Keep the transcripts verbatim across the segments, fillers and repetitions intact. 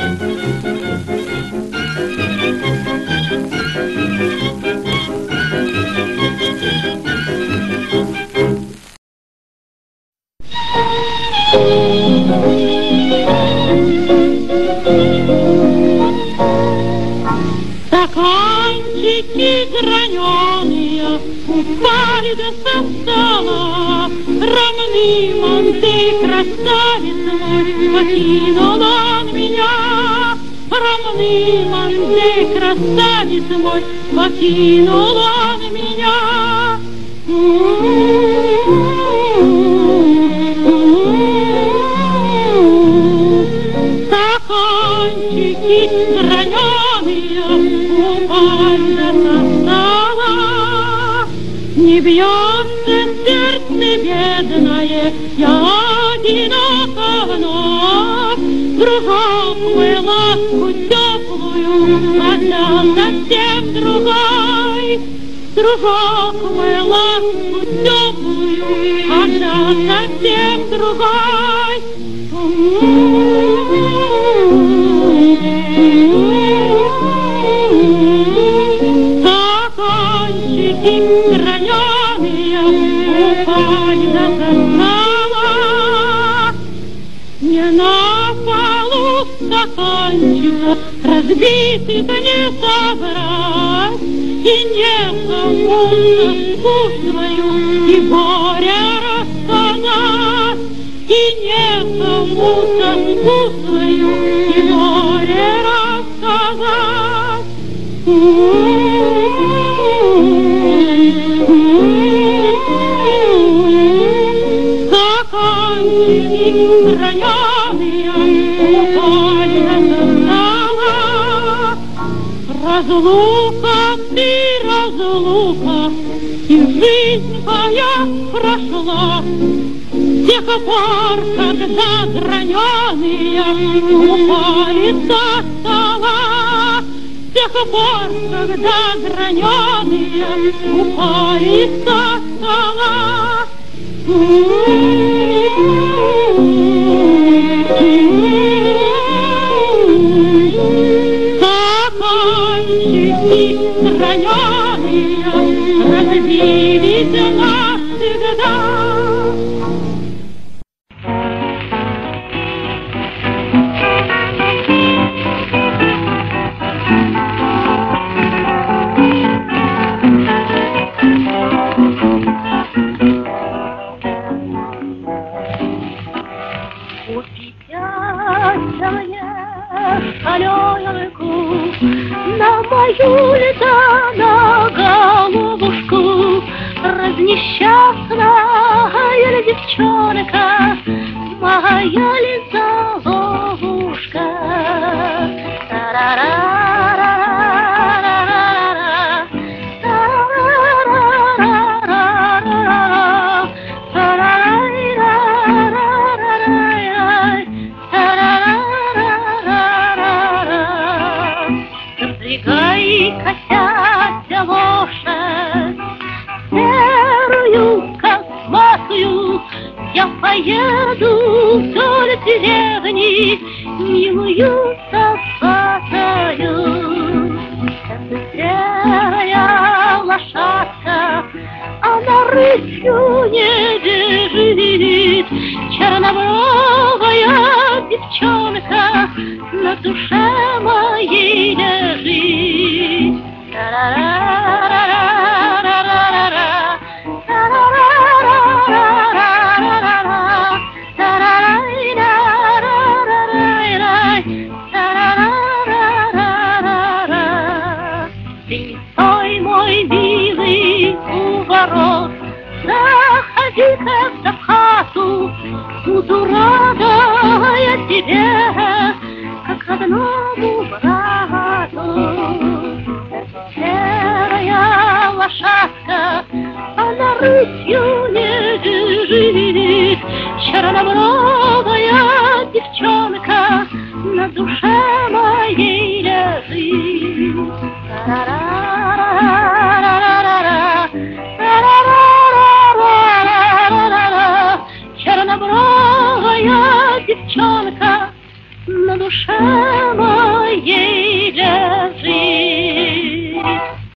Стаканчики граненые упали до стола. Роман ты, красавец мой, покинул он меня. Роман ты, красавец мой, покинул он меня. Стаканчики граненые упали до стола. Не бьется сердце бедное, я одинока вновь. Дружок мой ласку теплую отдал совсем другой. Дружок мой ласку теплую отдал совсем другой. Стаканчики граненые упали до стола. Не на полу стаканчика разбитый-то не собрать, и некому тоску свою и горе рассказать, и некому тоску свою и горе рассказать. Стаканчики граненые упали до стола. Разлука ты, разлука, и жизнь моя прошла. С тех пор, когда граненые упали со стола. С тех пор, когда граненые упали со стола. Стаканчики граненые разбились навсегда. На мою лета, на головушку, разнесчастная девчонка, моя ли заловушка? Косяся лошадь серую, косматую, я поеду вдоль деревни, милую собакою. Это серая лошадка, она рысью не бежит, чернобровая девчонка на душе моей лежит. Ты стой, мой милый, у ворот, заходи-ка в хату, буду рада я тебе, как одному брату. Серая лошадка, она рысью не бежит, чернобровая девчонка на душе моей лежит. Чернобровая девчонка на душе душе моей лежит.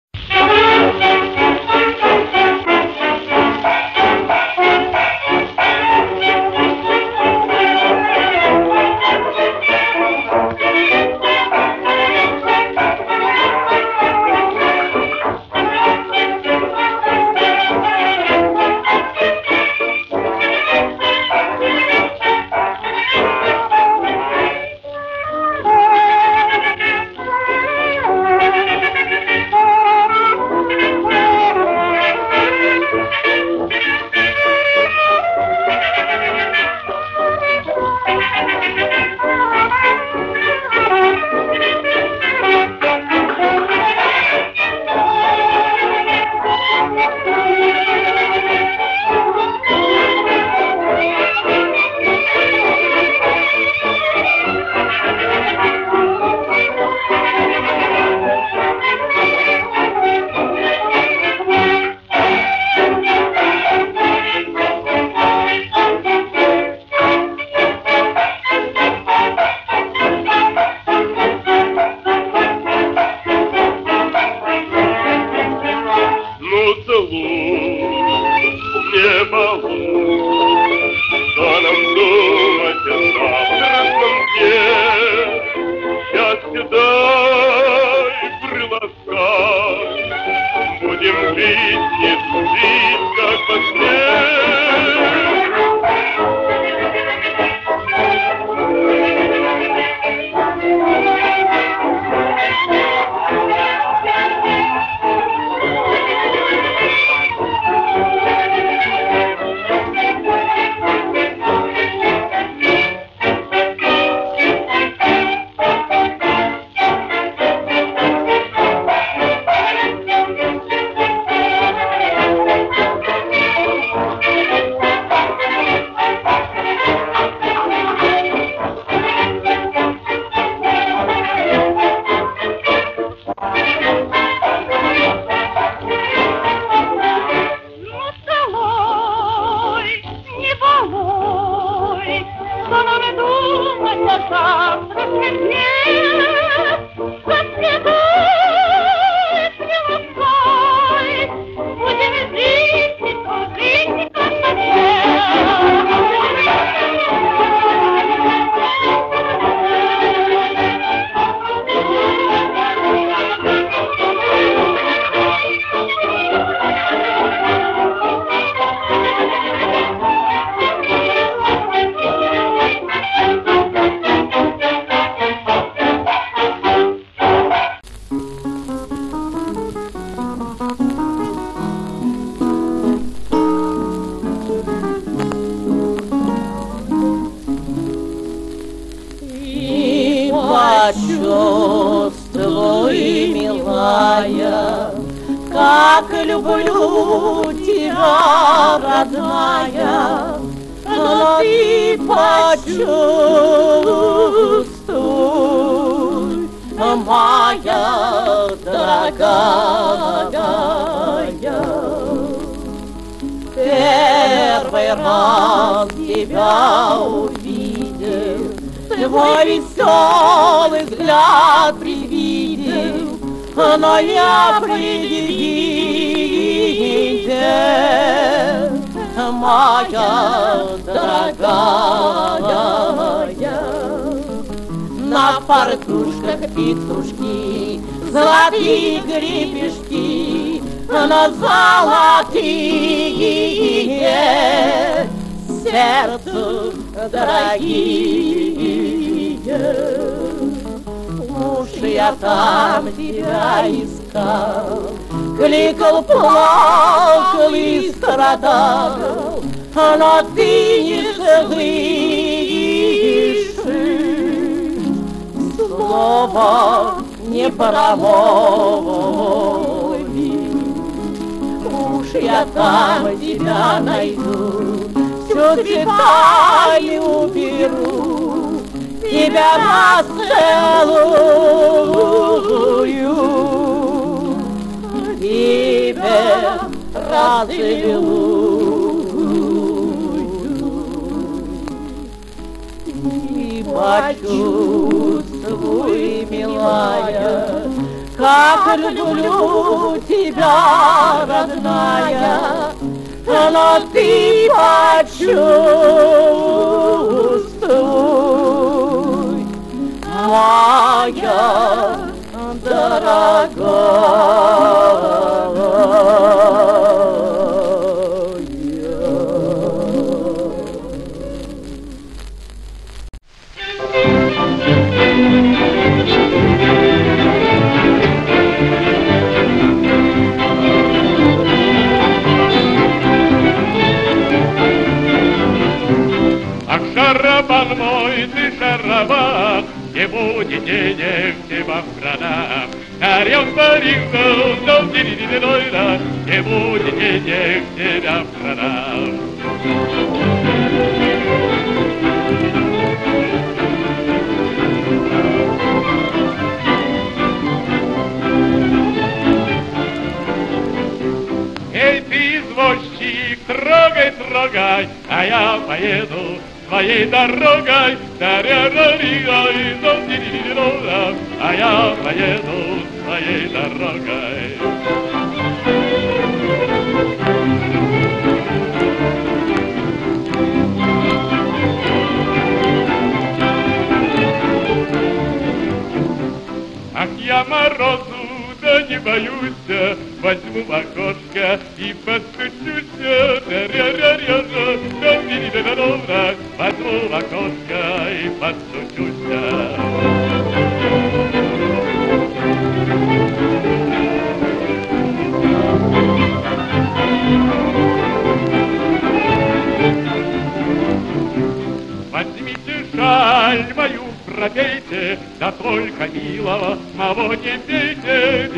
Почувствуй, милая, как люблю тебя, родная, но ты почувствуй, моя дорогая. Первый раз тебя увидел, твой веселый взгляд привидел, но я предвидел, моя дорогая. На фартушках петрушки, золотые гребешки, но золотые сердцу дорогие. Уж я там тебя искал, кликал, плакал и страдал, но ты не слышишь слова не промолви. Уж я там тебя найду, все цветами уберу, тебя расцелую, тебя расцелую. И почувствую, родная, как люблю тебя, родная, но ты почувствуй, моя Шарабан мой, ты шарабан, не будет денег тебя продам. Орем баригу, но диридидойда, не будет денег тебя продам. Эй, ты извозчик, трогай, трогай, а я поеду своей дорогой, а я поеду своей дорогой. Ах, я морозу, да не боюсь, возьму в окошко и постучусь, возьму в окошко и постучусь. Возьмите шаль мою, пропейте, да только милого моего не пейте,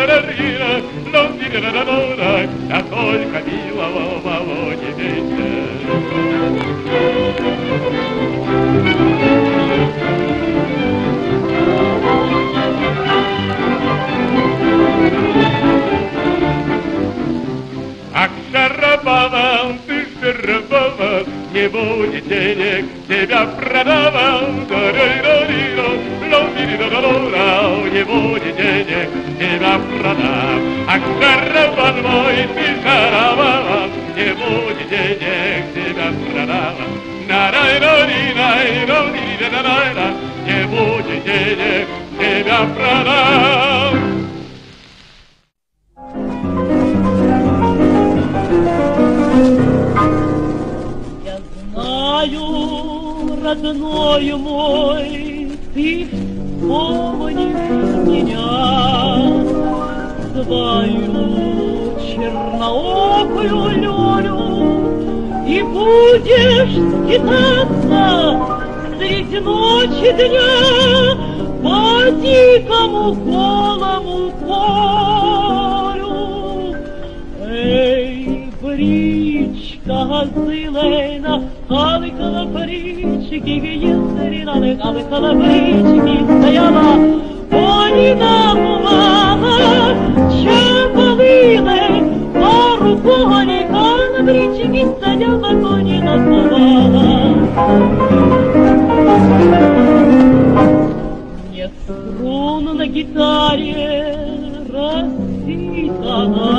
да только милого моего не пейте. Ах, шарабан, ты шарабан, не будет денег, тебя продавал, не будет денег, тебя продам. Ах, шарабан мой, ты шарабан, не будет денег, тебя продам. Не будет денег, тебя продам. Родной мой, ты вспомнишь меня, свою черноокую Лёлю, и будешь скитаться среди ночи дня по дикому голому полю. Эй, бричка зелена, алыкала брички, езеринаны, алыкала брички, стояла, полина бувала, чапалины, пару коника на брички стояла, конина бувала. Нет струн на гитаре рассыпана,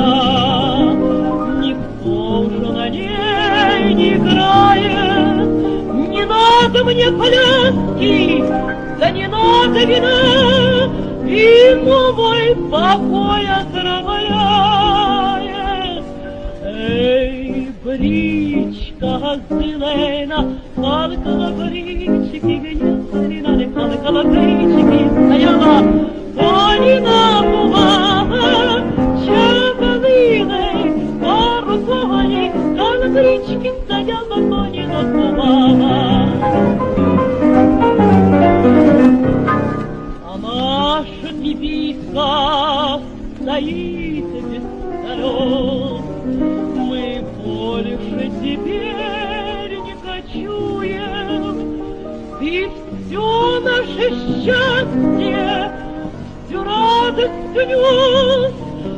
никто уже на ней не играет. Не надо мне пляски, да не надо вина, и мой покой отравляет. Эй, бричка зелена, алкала брички, езеринаны, алкала брички, стояла, полина бувала, чапалины, пару кони, на бричке стояла, полина бувала. А наша пиписка стоит без слез, мы больше теперь не кочуем, и все наше счастье, всю радость унес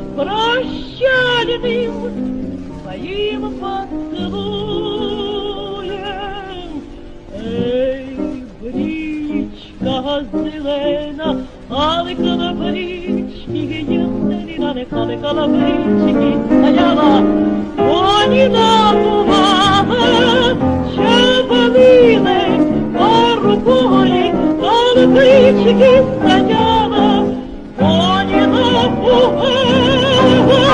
прощальным своим поцелуем. Эй, бричка зелена, Али колокольчики, если не али колокольчики, стояла Оніна бувала, що полили по рукою, колокольчики стояла Оніна бувала.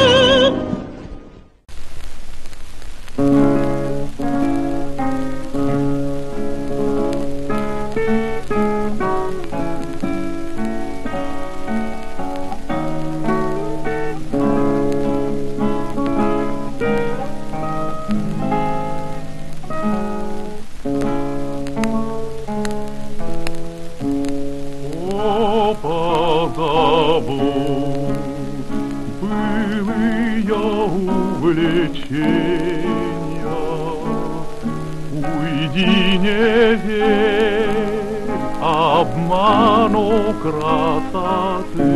Уйди, не верь обману красоты,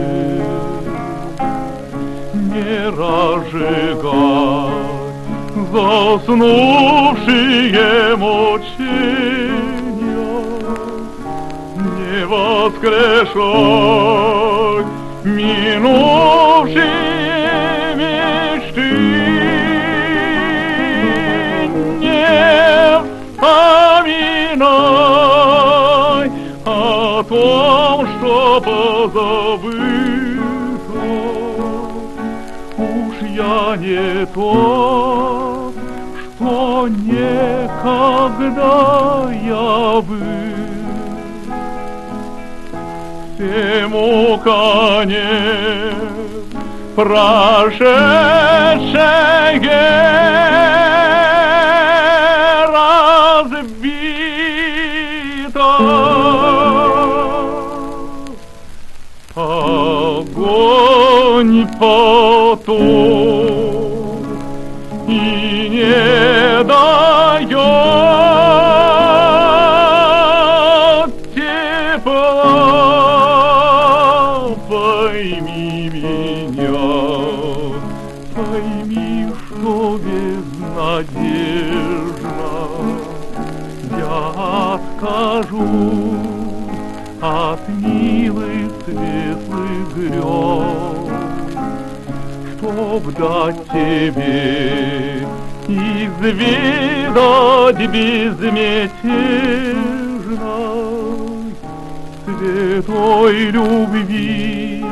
не разжигай заснувшие мучения, не воскрешай минувшие мечты. Поминай о том, что позабыто. Уж я не то, что некогда я был. Всему конец прошедшее огонь потух и не дает тепла. Пойми меня, пойми, что безнадежно я откажусь от милых светлых грез, чтоб дать тебе изведать безмятежной святой любви,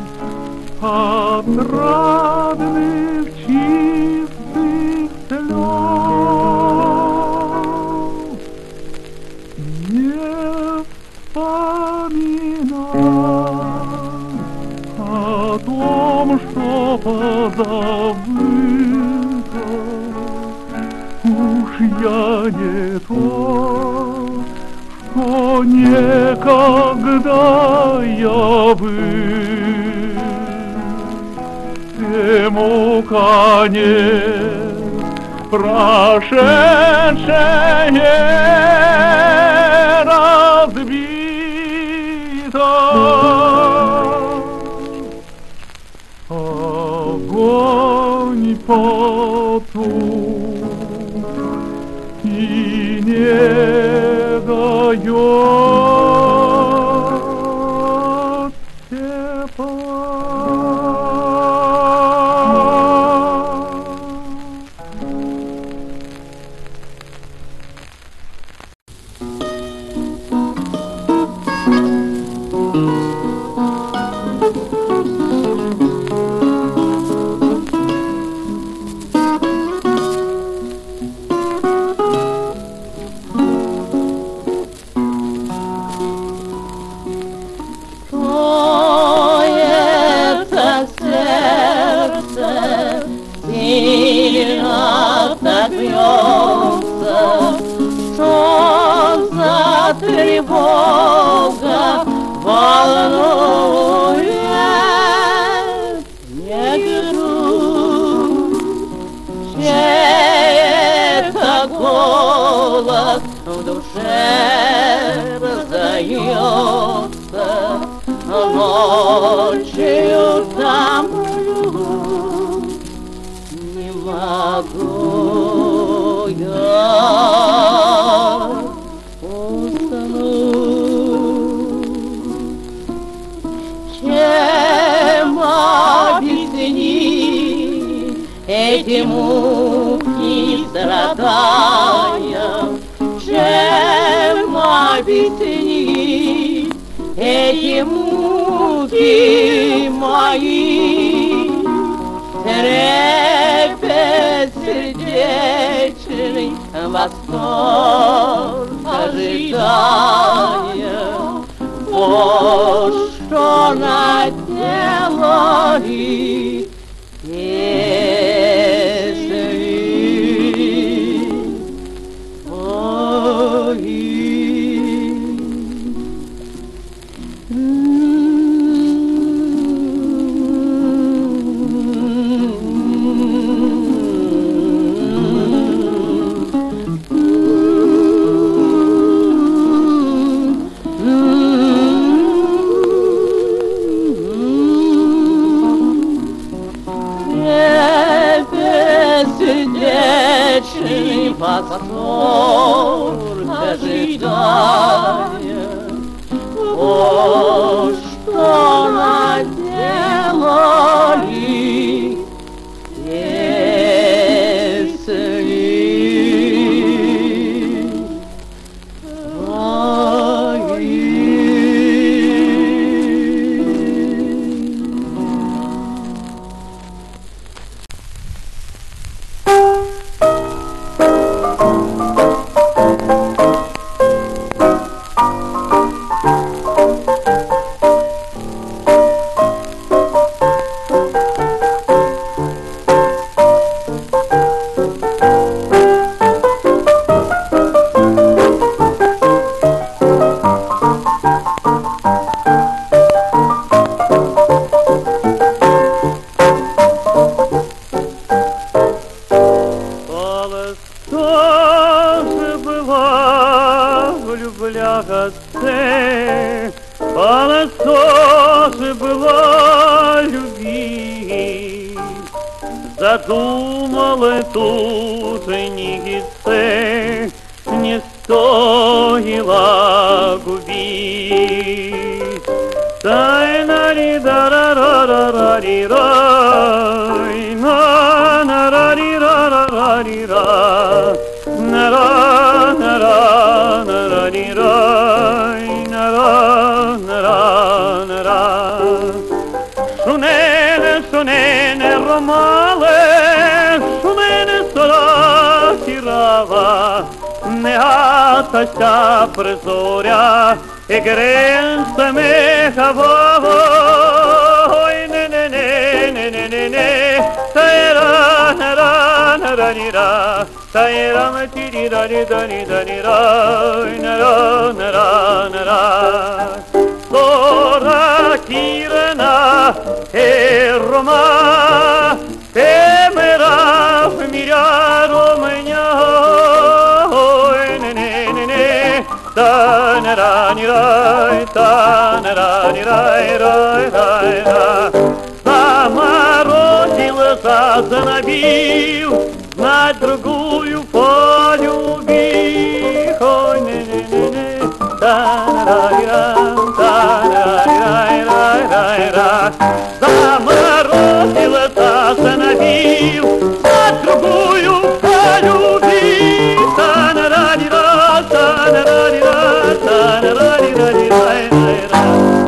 отрадных чистых слез. Не вспоминай о том, что позабыто. Уж я не то, что некогда я был. Всему конец прошедшее разбито. Огонь потух и не дает тепла. Тревога волнует, не грусть, чей это голос в душе раздается ночью томлю, не могу я. чем объяснить эти муки страдания, чем объяснить эти муки мои, трепет сердечный восторг ожидания. Вот что наделали песни мои. Сердечный восторг ожидания, о, что наделали песни мои. Задумал эту жениться, не стоило губить. Тай-на-ри-да-ра-ра-ра-ра-ри-рай, на-на-ра-ри-ра-ра-ра-ри-ра, на-ра-на-ра-на-ра-ри-рай, на-ра-на-ра-на-ра. Шунене, шунене, ромале, шунене, сорокірава, не гатася призоря, і гренце мехавово, ой, не-не-не-не-не-не-не, та-ра-на-ра-на-ра-ні-ра, та-ра-ма-ті-ді-ра-ді-да-ді-да-ді-ра, на-ра-на-ра-на-ра. Сорокірна, е Рома, темера в міря Роменя, ой, не-не-не-не, та-на-ра-ні-рай, та-на-ра-ні-рай-рай-рай-ра. Заморозил, зазнобил, знать другую полюбил, ой, не-не-не-не, та-на-ра-ні-рай, та-на-ра-ні-рай-рай-рай-ра. Заморозил, зазнобил, знать другую полюбил, та-на-ра-ні-рай, та-на-ра-ні-рай, та-на-ра-ні-рай-рай-рай-ра.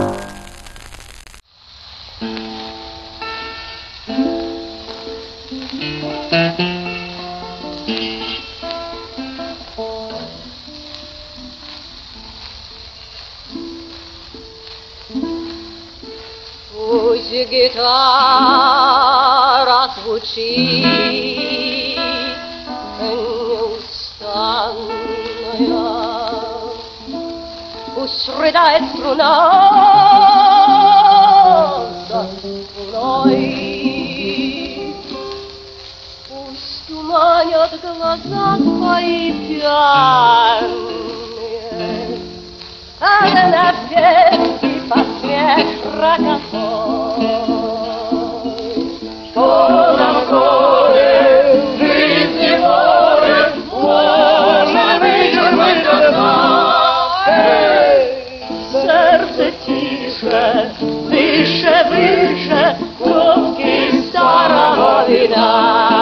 Пусть гитара звучит неустанная, пусть рыдает струна за струной, пусть туманят глаза твои пьяные, а на ветке посмех роковой. Что нам горе, жизни море, можно выдернуть до дна. Эй, сердце тише, дышь выше, выше кромки старого вина.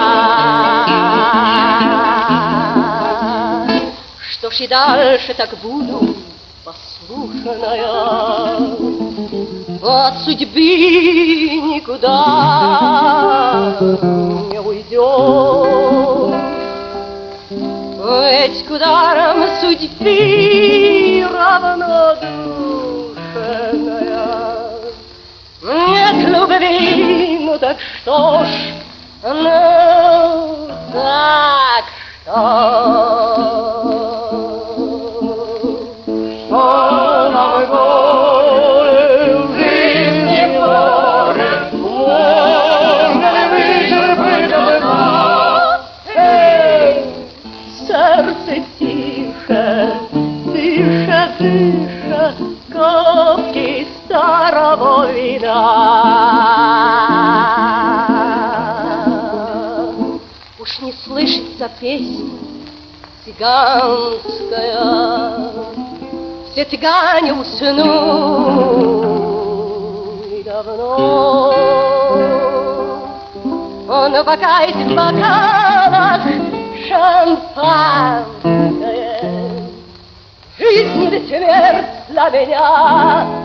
Что ж и дальше так буду послушная, от судьбы никуда не уйдет. Ведь к ударам судьбы равнодушная нет любви, ну так что ж, ну так что? Что нам горе в жизни горе, можно ли вычерпать одно? Эй, сердце тихо, дыша, дыша, капки старого вина. Уж не слышится песня цыганская, все цыгане уснули давно. Но пока есть в бокалах шампанское, жизнь и смерть для меня